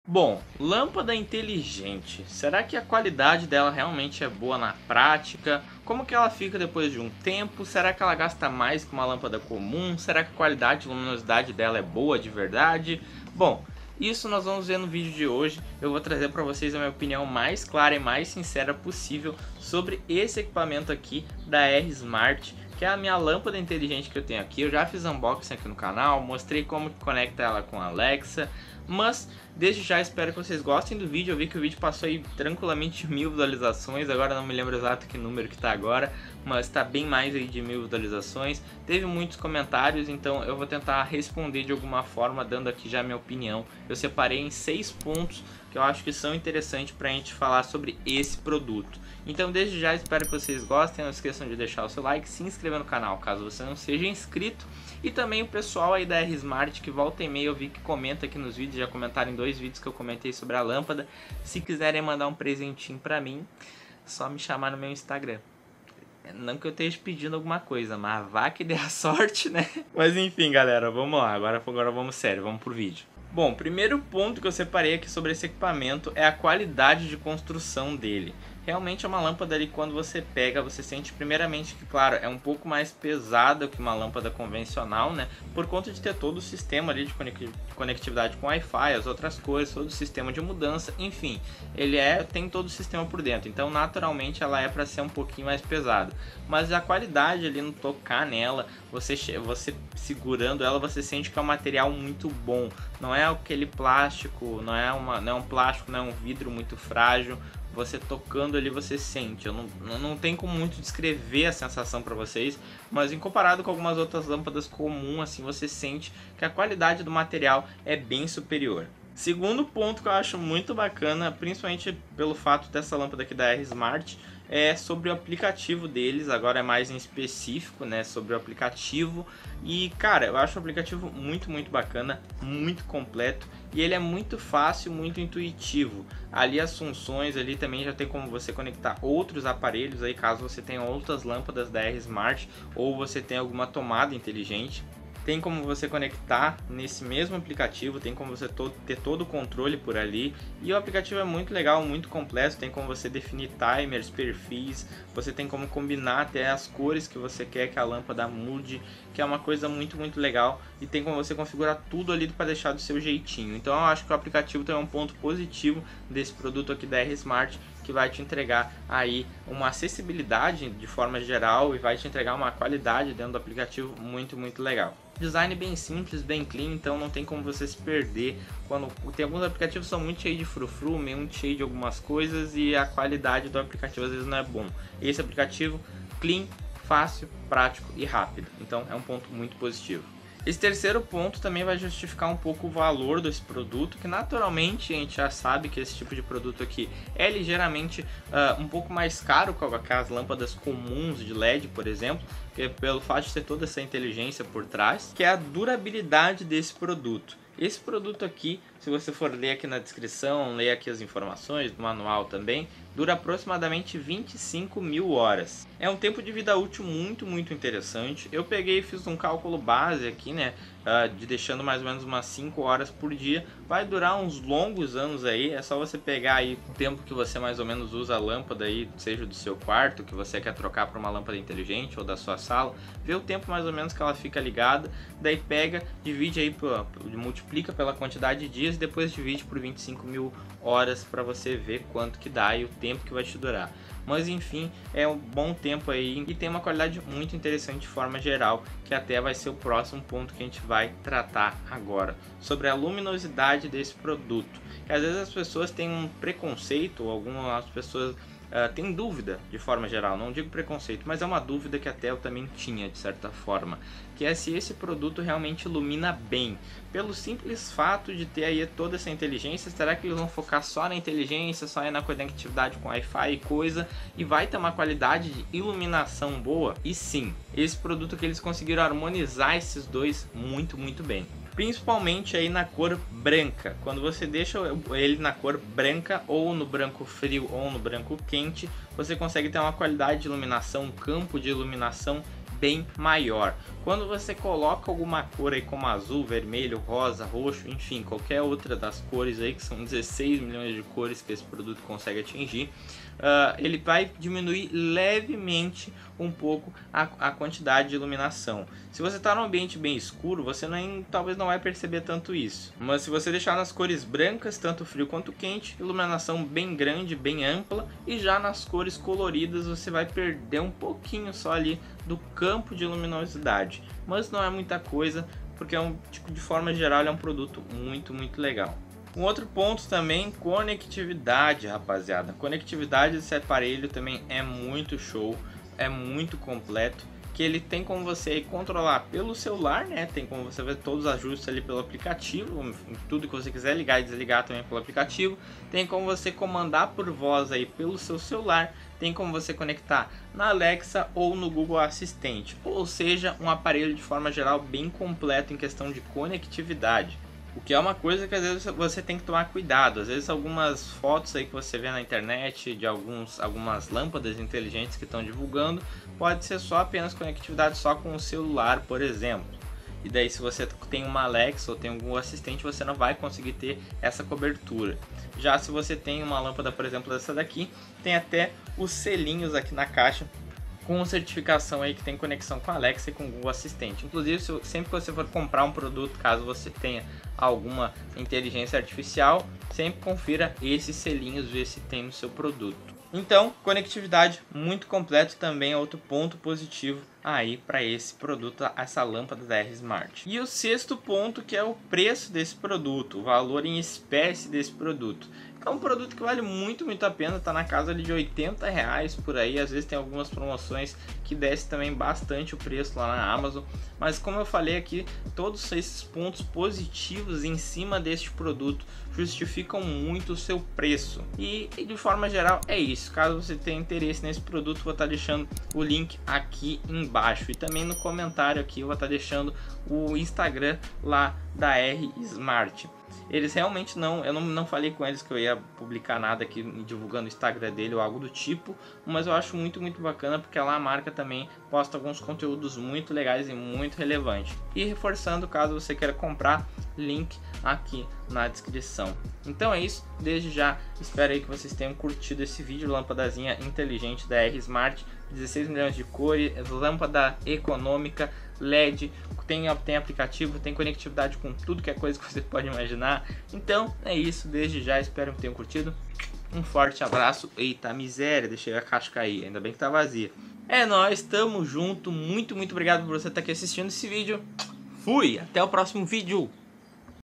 Bom, lâmpada inteligente. Será que a qualidade dela realmente é boa na prática? Como que ela fica depois de um tempo? Será que ela gasta mais que uma lâmpada comum? Será que a qualidade e luminosidade dela é boa de verdade? Bom, isso nós vamos ver no vídeo de hoje. Eu vou trazer para vocês a minha opinião mais clara e mais sincera possível sobre esse equipamento aqui da R Smart, que é a minha lâmpada inteligente que eu tenho aqui. Eu já fiz unboxing aqui no canal, mostrei como que conecta ela com a Alexa, mas desde já espero que vocês gostem do vídeo. Eu vi que o vídeo passou aí tranquilamente 1000 visualizações, agora não me lembro exato que número que tá agora, mas tá bem mais aí de 1000 visualizações. Teve muitos comentários, então eu vou tentar responder de alguma forma, dando aqui já a minha opinião. Eu separei em 6 pontos que eu acho que são interessantes pra gente falar sobre esse produto. Então desde já espero que vocês gostem, não esqueçam de deixar o seu like, se inscrever no canal caso você não seja inscrito, e também o pessoal aí da R Smart que volta e meia eu vi que comenta aqui nos vídeos, já comentaram em 2 vídeos que eu comentei sobre a lâmpada. Se quiserem mandar um presentinho pra mim, só me chamar no meu Instagram. Não que eu esteja pedindo alguma coisa, mas vá que dê a sorte, né? Mas enfim, galera, vamos lá, agora vamos sério, vamos pro vídeo. Bom, primeiro ponto que eu separei aqui sobre esse equipamento é a qualidade de construção dele. Realmente é uma lâmpada ali, quando você pega, você sente primeiramente que, claro, é um pouco mais pesada que uma lâmpada convencional, né? Por conta de ter todo o sistema ali de conectividade com Wi-Fi, as outras coisas, todo o sistema de mudança, enfim. Ele tem todo o sistema por dentro, então naturalmente ela é para ser um pouquinho mais pesada. Mas a qualidade ali no tocar nela, você segurando ela, você sente que é um material muito bom. Não é aquele plástico, não é um plástico, não é um vidro muito frágil. Você tocando ali você sente, eu não tem como muito descrever a sensação para vocês, mas em comparado com algumas outras lâmpadas comuns, assim, você sente que a qualidade do material é bem superior. Segundo ponto que eu acho muito bacana, principalmente pelo fato dessa lâmpada aqui da R Smart, é sobre o aplicativo deles. Agora é mais em específico, né, sobre o aplicativo. E cara, eu acho o aplicativo muito bacana, muito completo, e ele é muito fácil, muito intuitivo. Ali as funções, ali também já tem como você conectar outros aparelhos aí, caso você tenha outras lâmpadas da R Smart ou você tenha alguma tomada inteligente. Tem como você conectar nesse mesmo aplicativo, tem como você ter todo o controle por ali. E o aplicativo é muito legal, muito completo, tem como você definir timers, perfis, você tem como combinar até as cores que você quer que a lâmpada mude, que é uma coisa muito legal. E tem como você configurar tudo ali para deixar do seu jeitinho. Então eu acho que o aplicativo tem um ponto positivo desse produto aqui da R Smart, que vai te entregar aí uma acessibilidade de forma geral e vai te entregar uma qualidade dentro do aplicativo muito legal. Design bem simples, bem clean, então não tem como você se perder. Quando tem alguns aplicativos que são muito cheios de frufru, muito cheio de algumas coisas, e a qualidade do aplicativo às vezes não é bom. Esse aplicativo clean, fácil, prático e rápido, então é um ponto muito positivo. Esse terceiro ponto também vai justificar um pouco o valor desse produto, que naturalmente a gente já sabe que esse tipo de produto aqui é ligeiramente um pouco mais caro que as lâmpadas comuns de LED, por exemplo, que é pelo fato de ter toda essa inteligência por trás, que é a durabilidade desse produto. Esse produto aqui, se você for ler aqui na descrição, ler aqui as informações do manual também, dura aproximadamente 25.000 horas. É um tempo de vida útil muito interessante. Eu peguei e fiz um cálculo base aqui, né, de deixando mais ou menos umas 5 horas por dia. Vai durar uns longos anos aí, é só você pegar aí o tempo que você mais ou menos usa a lâmpada aí, seja do seu quarto, que você quer trocar para uma lâmpada inteligente, ou da sua sala, vê o tempo mais ou menos que ela fica ligada, daí pega, divide aí, multiplica pela quantidade de dias e depois divide por 25.000 horas para você ver quanto que dá e o tempo que vai te durar. Mas enfim, é um bom tempo aí e tem uma qualidade muito interessante de forma geral, que até vai ser o próximo ponto que a gente vai tratar agora, sobre a luminosidade desse produto. Que às vezes as pessoas têm um preconceito, ou algumas pessoas tem dúvida de forma geral, não digo preconceito, mas é uma dúvida que até eu também tinha de certa forma, que é se esse produto realmente ilumina bem. Pelo simples fato de ter aí toda essa inteligência, será que eles vão focar só na inteligência, só na conectividade com Wi-Fi e coisa, e vai ter uma qualidade de iluminação boa? E sim, esse produto que eles conseguiram harmonizar esses dois muito bem. Principalmente aí na cor branca. Quando você deixa ele na cor branca, ou no branco frio ou no branco quente, você consegue ter uma qualidade de iluminação, um campo de iluminação bem maior. Quando você coloca alguma cor aí como azul, vermelho, rosa, roxo, enfim, qualquer outra das cores aí, que são 16 milhões de cores que esse produto consegue atingir, ele vai diminuir levemente um pouco a quantidade de iluminação. Se você está num ambiente bem escuro, você talvez não vai perceber tanto isso. Mas se você deixar nas cores brancas, tanto frio quanto quente, iluminação bem grande, bem ampla, e já nas cores coloridas você vai perder um pouquinho só ali do campo de luminosidade. Mas não é muita coisa, porque de forma geral é um produto muito legal. Um outro ponto também, conectividade, rapaziada. A conectividade desse aparelho também é muito show, é muito completo, que ele tem como você controlar pelo celular, né? Tem como você ver todos os ajustes ali pelo aplicativo, tudo que você quiser ligar e desligar também pelo aplicativo. Tem como você comandar por voz aí pelo seu celular, tem como você conectar na Alexa ou no Google Assistente, ou seja, um aparelho de forma geral bem completo em questão de conectividade. O que é uma coisa que às vezes você tem que tomar cuidado. Às vezes algumas fotos aí que você vê na internet de algumas lâmpadas inteligentes que estão divulgando, pode ser só apenas conectividade só com o celular, por exemplo. E daí se você tem uma Alexa ou tem algum assistente, você não vai conseguir ter essa cobertura. Já se você tem uma lâmpada, por exemplo, dessa daqui, tem até os selinhos aqui na caixa com certificação aí que tem conexão com a Alexa e com o Google Assistente. Inclusive, sempre que você for comprar um produto, caso você tenha alguma inteligência artificial, sempre confira esses selinhos, ver se tem no seu produto. Então, conectividade muito completo também é outro ponto positivo aí para esse produto, essa lâmpada da R Smart. E o sexto ponto, que é o preço desse produto, o valor em espécie desse produto. É um produto que vale muito a pena, tá na casa ali de R$80 por aí. Às vezes tem algumas promoções que desce também bastante o preço lá na Amazon. Mas como eu falei aqui, todos esses pontos positivos em cima deste produto justificam muito o seu preço. E de forma geral é isso. Caso você tenha interesse nesse produto, vou estar deixando o link aqui embaixo. E também no comentário aqui eu vou estar deixando o Instagram lá da R Smart. Eles realmente eu não falei com eles que eu ia publicar nada aqui divulgando o Instagram dele ou algo do tipo, mas eu acho muito bacana, porque lá a marca também posta alguns conteúdos muito legais e muito relevantes. E reforçando, caso você queira comprar, link aqui na descrição. Então é isso, desde já espero aí que vocês tenham curtido esse vídeo, lâmpadazinha inteligente da R Smart, 16 milhões de cores, lâmpada econômica, LED, tem aplicativo, tem conectividade com tudo que é coisa que você pode imaginar. Então é isso, desde já espero que tenham curtido. Um forte abraço. Eita miséria, deixei a caixa cair, ainda bem que tá vazia. É nóis, tamo junto, muito obrigado por você estar aqui assistindo esse vídeo. Fui, até o próximo vídeo.